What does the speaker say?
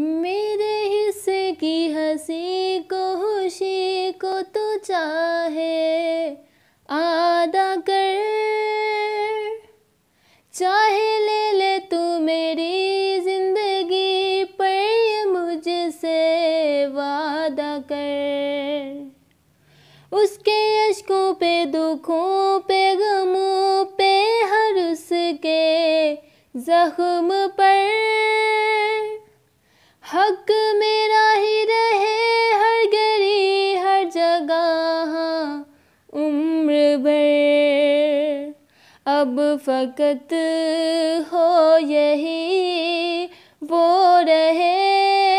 मेरे हिस्से की हंसी को खुशी को तू चाहे आधा कर, चाहे ले ले तू मेरी जिंदगी पर ये मुझसे वादा कर। उसके अश्कों पे दुखों पे गमों पे हर उसके जख्म पर हक मेरा ही रहे हर घड़ी हर जगह उम्र भर। अब फकत हो यही वो रहे